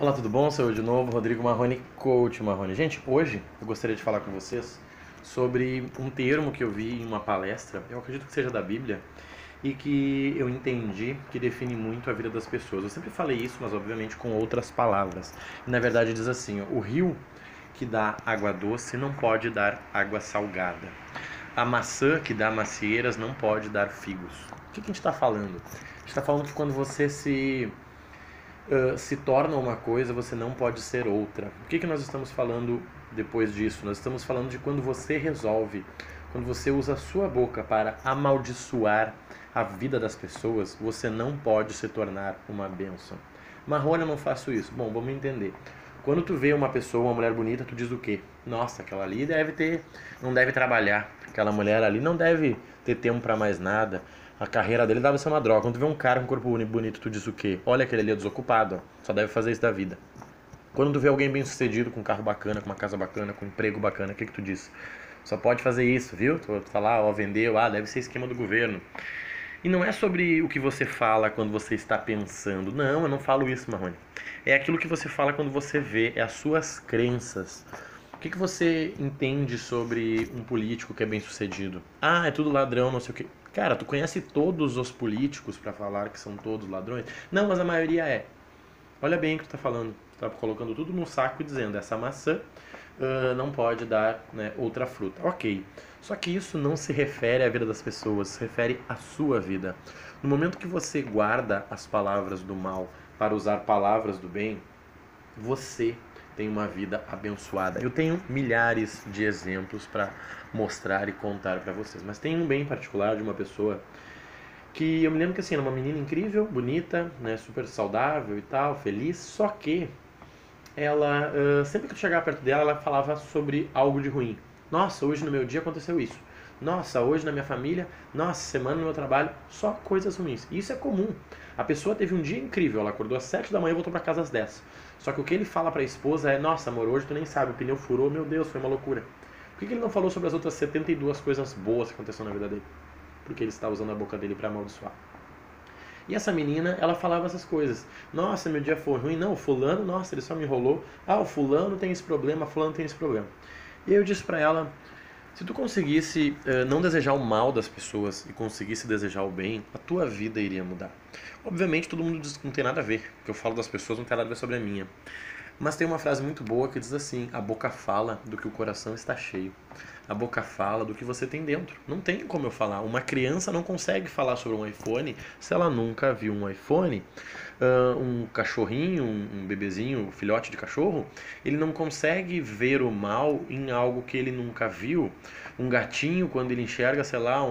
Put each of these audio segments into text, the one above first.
Olá, tudo bom? Sou eu de novo, Rodrigo Marrone, Coach Marrone. Gente, hoje eu gostaria de falar com vocês sobre um termo que eu vi em uma palestra, eu acredito que seja da Bíblia, e que eu entendi que define muito a vida das pessoas. Eu sempre falei isso, mas obviamente com outras palavras. E, na verdade diz assim, ó, o rio que dá água doce não pode dar água salgada. A maçã que dá macieiras não pode dar figos. O que a gente está falando? A gente está falando que quando você se torna uma coisa, você não pode ser outra. O que nós estamos falando depois disso? Nós estamos falando de quando você resolve, quando você usa a sua boca para amaldiçoar a vida das pessoas, você não pode se tornar uma bênção. Marrone, eu não faço isso. Bom, vamos entender. Quando tu vê uma pessoa, uma mulher bonita, tu diz o quê? Nossa, aquela ali não deve trabalhar. Aquela mulher ali não deve ter tempo para mais nada. A carreira dele deve ser uma droga. Quando tu vê um cara com um corpo bonito, tu diz o quê? Olha, aquele ali é desocupado, ó. Só deve fazer isso da vida. Quando tu vê alguém bem sucedido, com um carro bacana, com uma casa bacana, com um emprego bacana, o que tu diz? Só pode fazer isso, viu? Tu tá lá, ó, vendeu, deve ser esquema do governo. E não é sobre o que você fala quando você está pensando. Não, eu não falo isso, Marrone. É aquilo que você fala quando você vê, é as suas crenças. O que você entende sobre um político que é bem sucedido? É tudo ladrão, não sei o quê. Cara, tu conhece todos os políticos para falar que são todos ladrões? Não, mas a maioria é. Olha bem o que tu tá falando. Tu tá colocando tudo no saco e dizendo, essa maçã não pode dar, né, outra fruta. Ok. Só que isso não se refere à vida das pessoas, se refere à sua vida. No momento que você guarda as palavras do mal para usar palavras do bem, você tem uma vida abençoada. Eu tenho milhares de exemplos para mostrar e contar para vocês, mas tem um bem particular de uma pessoa que eu me lembro que assim, era uma menina incrível, bonita, né, super saudável e tal, feliz, só que ela, sempre que eu chegava perto dela, ela falava sobre algo de ruim. Nossa, hoje no meu dia aconteceu isso. Nossa, hoje na minha família, nossa, semana no meu trabalho, só coisas ruins. E isso é comum. A pessoa teve um dia incrível, ela acordou às 7 da manhã e voltou para casa às 10. Só que o que ele fala para a esposa é, nossa amor, hoje tu nem sabe, o pneu furou, meu Deus, foi uma loucura. Por que ele não falou sobre as outras 72 coisas boas que aconteceram na vida dele? Porque ele está usando a boca dele para amaldiçoar. E essa menina, ela falava essas coisas. Nossa, meu dia foi ruim. Não, o fulano, nossa, ele só me enrolou. O fulano tem esse problema, fulano tem esse problema. E eu disse pra ela, se tu conseguisse não desejar o mal das pessoas e conseguisse desejar o bem, a tua vida iria mudar. Obviamente, todo mundo diz que não tem nada a ver. O que eu falo das pessoas não tem nada a ver sobre a minha. Mas tem uma frase muito boa que diz assim, a boca fala do que o coração está cheio. A boca fala do que você tem dentro. Não tem como eu falar. Uma criança não consegue falar sobre um iPhone se ela nunca viu um iPhone. Um cachorrinho, um bebezinho, um filhote de cachorro, ele não consegue ver o mal em algo que ele nunca viu. Um gatinho, quando ele enxerga, sei lá,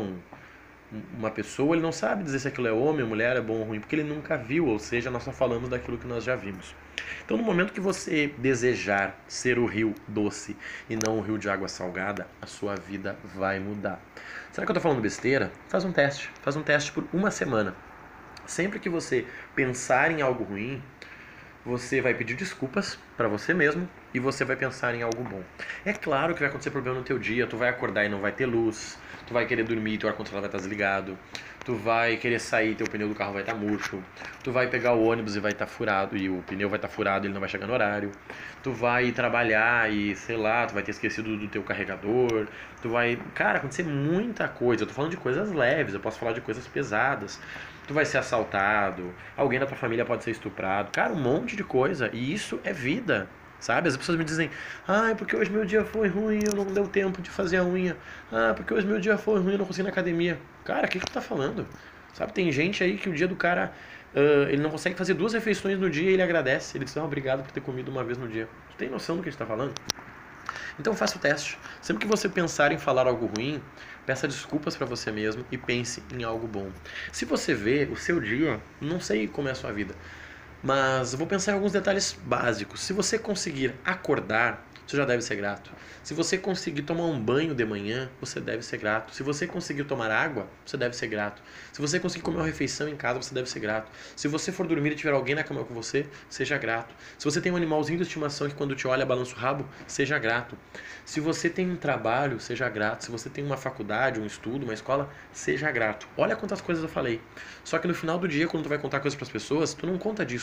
uma pessoa, ele não sabe dizer se aquilo é homem, mulher, é bom ou ruim, porque ele nunca viu, ou seja, nós só falamos daquilo que nós já vimos. Então, no momento que você desejar ser o rio doce e não o rio de água salgada, a sua vida vai mudar. Será que eu estou falando besteira? Faz um teste por uma semana. Sempre que você pensar em algo ruim, você vai pedir desculpas para você mesmo e você vai pensar em algo bom. É claro que vai acontecer problema no teu dia, tu vai acordar e não vai ter luz, tu vai querer dormir e teu ar-condicionado vai estar desligado, tu vai querer sair e teu pneu do carro vai estar murcho, tu vai pegar o ônibus e vai estar furado, e o pneu vai estar furado e ele não vai chegar no horário, tu vai trabalhar e, sei lá, tu vai ter esquecido do teu carregador, tu vai... Cara, acontecer muita coisa, eu tô falando de coisas leves, eu posso falar de coisas pesadas. Tu vai ser assaltado, alguém da tua família pode ser estuprado, cara, um monte de coisa, e isso é vida, sabe? As pessoas me dizem, porque hoje meu dia foi ruim, eu não deu tempo de fazer a unha, porque hoje meu dia foi ruim, eu não consegui ir na academia. Cara, o que tu tá falando? Sabe, tem gente aí que o dia do cara, ele não consegue fazer 2 refeições no dia e ele agradece, ele diz, obrigado por ter comido uma vez no dia. Tu tem noção do que a gente tá falando? Então faça o teste. Sempre que você pensar em falar algo ruim, peça desculpas para você mesmo e pense em algo bom. Se você vê o seu dia, não sei como é a sua vida, mas eu vou pensar em alguns detalhes básicos. Se você conseguir acordar, você já deve ser grato. Se você conseguir tomar um banho de manhã, você deve ser grato. Se você conseguir tomar água, você deve ser grato. Se você conseguir comer uma refeição em casa, você deve ser grato. Se você for dormir e tiver alguém na cama com você, seja grato. Se você tem um animalzinho de estimação que quando te olha balança o rabo, seja grato. Se você tem um trabalho, seja grato. Se você tem uma faculdade, um estudo, uma escola, seja grato. Olha quantas coisas eu falei. Só que no final do dia, quando tu vai contar coisas para as pessoas, tu não conta disso.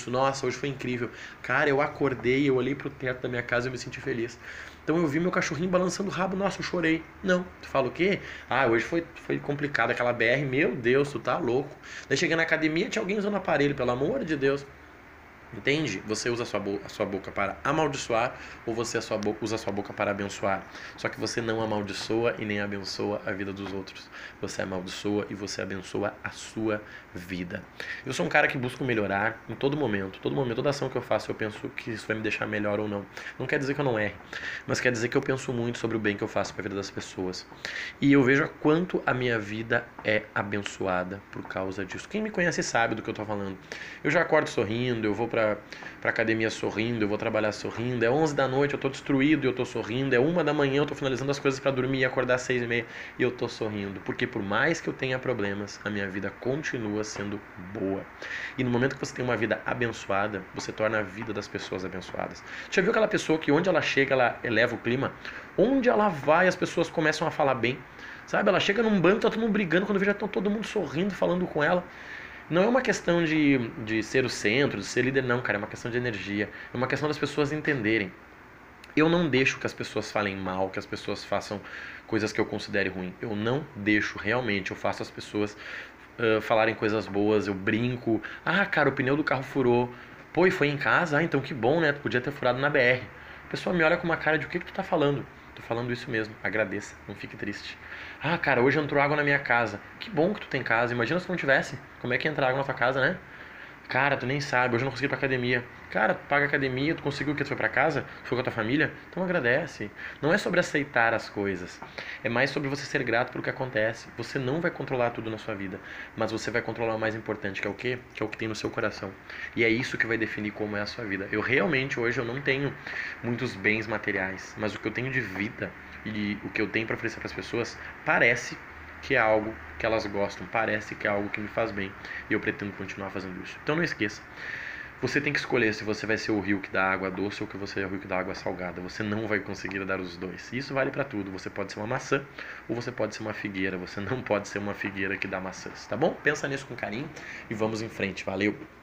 isso. Nossa, hoje foi incrível. Cara, eu acordei, eu olhei pro teto da minha casa e eu me senti feliz. Então eu vi meu cachorrinho balançando o rabo, nossa, eu chorei. Não, tu fala o quê? Ah, hoje foi complicado aquela BR, meu Deus, tu tá louco. Daí cheguei na academia, tinha alguém usando aparelho, pelo amor de Deus. Entende? Você usa a sua boca para amaldiçoar ou você usa a sua boca para abençoar. Só que você não amaldiçoa e nem abençoa a vida dos outros. Você amaldiçoa e você abençoa a sua vida. Eu sou um cara que busco melhorar em todo momento. Todo momento, toda ação que eu faço, eu penso que isso vai me deixar melhor ou não. Não quer dizer que eu não erre, mas quer dizer que eu penso muito sobre o bem que eu faço para a vida das pessoas. E eu vejo quanto a minha vida é abençoada por causa disso. Quem me conhece sabe do que eu estou falando. Eu já acordo sorrindo, eu vou pra academia sorrindo, eu vou trabalhar sorrindo, é 11 da noite, eu tô destruído e eu tô sorrindo, é 1 da manhã, eu tô finalizando as coisas para dormir e acordar às 6h30 e eu tô sorrindo, porque por mais que eu tenha problemas, a minha vida continua sendo boa. E no momento que você tem uma vida abençoada, você torna a vida das pessoas abençoadas. Já viu aquela pessoa que onde ela chega, ela eleva o clima? Onde ela vai, as pessoas começam a falar bem, sabe? Ela chega num banco, tá todo mundo brigando, quando vê já estão todo mundo sorrindo, falando com ela. Não é uma questão de ser o centro, de ser líder, não, cara. É uma questão de energia. É uma questão das pessoas entenderem. Eu não deixo que as pessoas falem mal, que as pessoas façam coisas que eu considere ruim. Eu não deixo, realmente. Eu faço as pessoas falarem coisas boas. Eu brinco. Ah, cara, o pneu do carro furou. Pô, e foi em casa? Ah, então que bom, né? Tu podia ter furado na BR. A pessoa me olha com uma cara de o que tu tá falando? Tô falando isso mesmo. Agradeça, não fique triste. Ah, cara, hoje entrou água na minha casa. Que bom que tu tem casa. Imagina se não tivesse. Como é que ia entrar água na tua casa, né? Cara, tu nem sabe, hoje eu não consegui ir pra academia. Cara, tu paga academia, tu conseguiu o que? Tu foi pra casa? Tu foi com a tua família? Então agradece. Não é sobre aceitar as coisas. É mais sobre você ser grato pelo que acontece. Você não vai controlar tudo na sua vida, mas você vai controlar o mais importante, que é o quê? Que é o que tem no seu coração. E é isso que vai definir como é a sua vida. Eu realmente, hoje, eu não tenho muitos bens materiais, mas o que eu tenho de vida e o que eu tenho pra oferecer pras pessoas parece que é algo que elas gostam, parece que é algo que me faz bem e eu pretendo continuar fazendo isso. Então não esqueça, você tem que escolher se você vai ser o rio que dá água doce ou que você é o rio que dá água salgada. Você não vai conseguir dar os dois. E isso vale para tudo. Você pode ser uma maçã ou você pode ser uma figueira. Você não pode ser uma figueira que dá maçãs, tá bom? Pensa nisso com carinho e vamos em frente. Valeu!